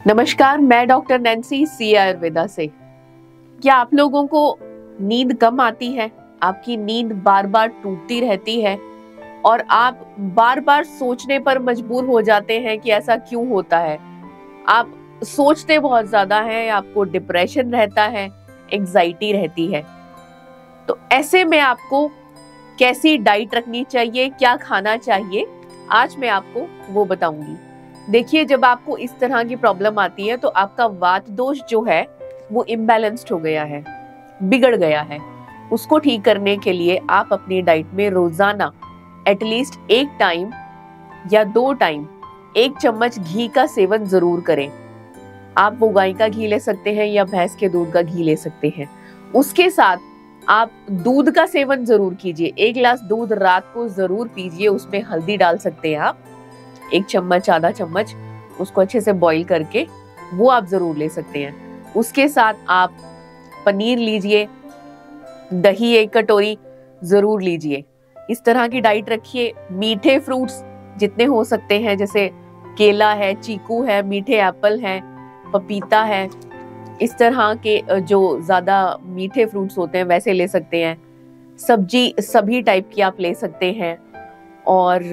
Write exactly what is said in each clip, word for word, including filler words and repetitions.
नमस्कार, मैं doctor Nancy सी आयुर्वेदा से। क्या आप लोगों को नींद कम आती है? आपकी नींद बार बार टूटती रहती है और आप बार बार सोचने पर मजबूर हो जाते हैं कि ऐसा क्यों होता है? आप सोचते बहुत ज्यादा हैं, आपको डिप्रेशन रहता है, एंजाइटी रहती है। तो ऐसे में आपको कैसी डाइट रखनी चाहिए, क्या खाना चाहिए, आज मैं आपको वो बताऊंगी। देखिए, जब आपको इस तरह की प्रॉब्लम आती है तो आपका वात दोष जो है वो इम्बैलेंस्ड हो गया है, बिगड़ गया है। उसको ठीक करने के लिए आप अपनी डाइट में रोजाना एटलीस्ट एक टाइम या दो टाइम एक चम्मच घी का सेवन जरूर करें। आप वो गाय का घी ले सकते हैं या भैंस के दूध का घी ले सकते हैं। उसके साथ आप दूध का सेवन जरूर कीजिए। एक गिलास दूध रात को जरूर पीजिए, उसमें हल्दी डाल सकते हैं आप, एक चम्मच आधा चम्मच, उसको अच्छे से बॉईल करके वो आप जरूर ले सकते हैं। उसके साथ आप पनीर लीजिए, दही एक कटोरी जरूर लीजिए। इस तरह की डाइट रखिए। मीठे फ्रूट्स जितने हो सकते हैं, जैसे केला है, चीकू है, मीठे एप्पल है, पपीता है, इस तरह के जो ज्यादा मीठे फ्रूट्स होते हैं वैसे ले सकते हैं। सब्जी सभी टाइप की आप ले सकते हैं। और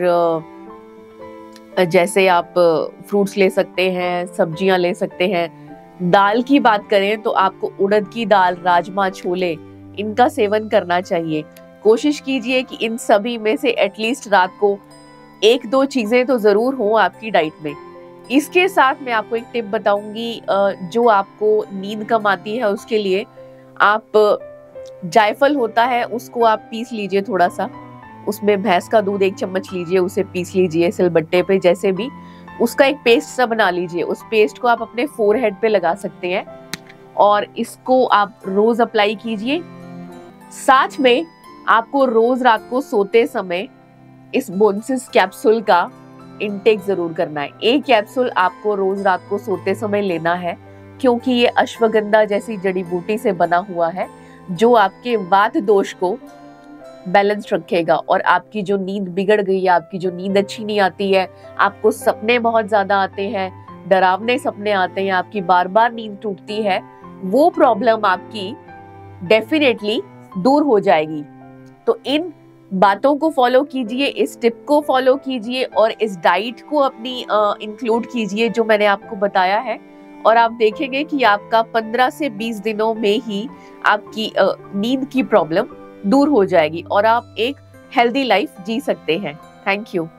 जैसे आप फ्रूट्स ले सकते हैं, सब्जियां ले सकते हैं। दाल की बात करें तो आपको उड़द की दाल, राजमा, छोले, इनका सेवन करना चाहिए। कोशिश कीजिए कि इन सभी में से एटलीस्ट रात को एक दो चीजें तो जरूर हो आपकी डाइट में। इसके साथ मैं आपको एक टिप बताऊंगी, जो आपको नींद कम आती है उसके लिए। आप जायफल होता है, उसको आप पीस लीजिए थोड़ा सा, उसमें भैंस का दूध एक चम्मच लीजिए, उसे पीस लीजिए सिलबट्टे पे, जैसे भी उसका एक पेस्ट सा बना लीजिए। उस पेस्ट को आप अपने फोरहेड पे लगा सकते हैं और इसको आप रोज अप्लाई कीजिए। साथ में आपको रोज रात को सोते समय इस बोनसिस कैप्सूल का इंटेक जरूर करना है। एक कैप्सूल आपको रोज रात को सोते समय लेना है, क्योंकि ये अश्वगंधा जैसी जड़ी बूटी से बना हुआ है, जो आपके वात दोष को बैलेंस रखेगा। और आपकी जो नींद बिगड़ गई है, आपकी जो नींद अच्छी नहीं आती है, आपको सपने बहुत ज्यादा आते हैं, डरावने सपने आते हैं, आपकी बार बार नींद टूटती है, वो प्रॉब्लम आपकी डेफिनेटली दूर हो जाएगी। तो इन बातों को फॉलो कीजिए, इस टिप को फॉलो कीजिए और इस डाइट को अपनी इंक्लूड कीजिए जो मैंने आपको बताया है। और आप देखेंगे कि आपका पंद्रह से बीस दिनों में ही आपकी नींद की प्रॉब्लम दूर हो जाएगी और आप एक हेल्दी लाइफ जी सकते हैं। Thank you.